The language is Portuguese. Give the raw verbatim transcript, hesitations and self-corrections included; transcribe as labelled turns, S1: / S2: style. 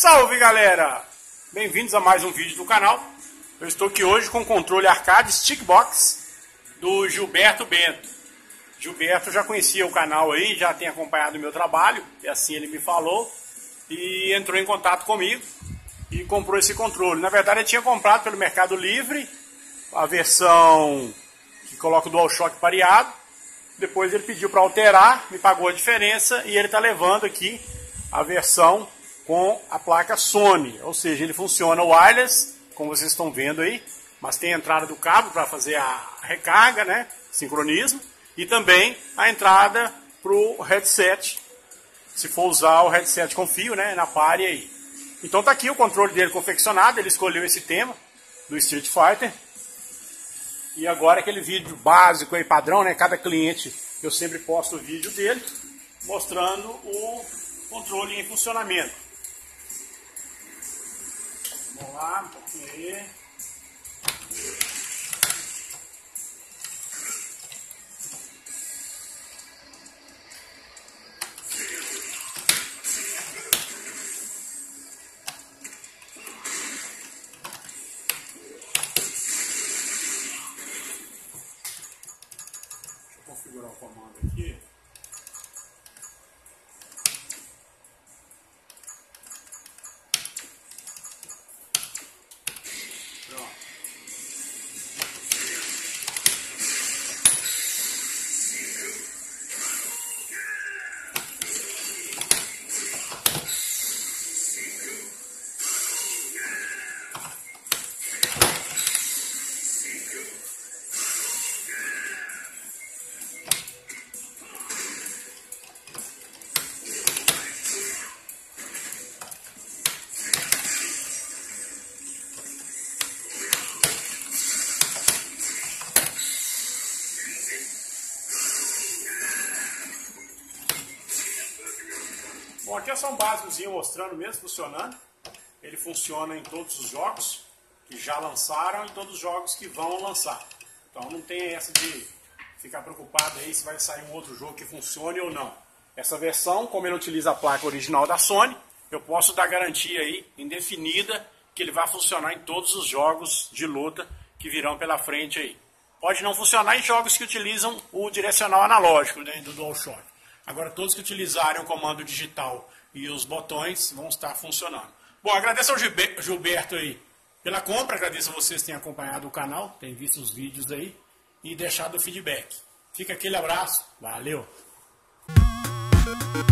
S1: Salve galera! Bem-vindos a mais um vídeo do canal. Eu estou aqui hoje com o controle arcade Stickbox do Gilberto Bento. Gilberto já conhecia o canal aí, já tem acompanhado o meu trabalho, e assim ele me falou, e entrou em contato comigo e comprou esse controle. Na verdade ele tinha comprado pelo Mercado Livre a versão que coloca o DualShock pareado. Depois ele pediu para alterar, me pagou a diferença e ele está levando aqui a versão com a placa Sony, ou seja, ele funciona wireless, como vocês estão vendo aí, mas tem a entrada do cabo para fazer a recarga, né, sincronismo, e também a entrada para o headset, se for usar o headset com fio, né, na pare aí. Então tá aqui o controle dele confeccionado, ele escolheu esse tema do Street Fighter, e agora aquele vídeo básico aí, padrão, né, cada cliente eu sempre posto o vídeo dele, mostrando o controle em funcionamento. Vamos lá, um pouquinho aí. Deixa eu configurar o comando aqui. Bom, aqui é só um básicozinho mostrando mesmo, funcionando. Ele funciona em todos os jogos que já lançaram e todos os jogos que vão lançar. Então não tem essa de ficar preocupado aí se vai sair um outro jogo que funcione ou não. Essa versão, como ele utiliza a placa original da Sony, eu posso dar garantia aí, indefinida, que ele vai funcionar em todos os jogos de luta que virão pela frente aí. Pode não funcionar em jogos que utilizam o direcional analógico, né, do DualShock. Agora todos que utilizarem o comando digital e os botões vão estar funcionando. Bom, agradeço ao Gilberto aí pela compra, agradeço a vocês que têm acompanhado o canal, têm visto os vídeos aí e deixado o feedback. Fica aquele abraço, valeu!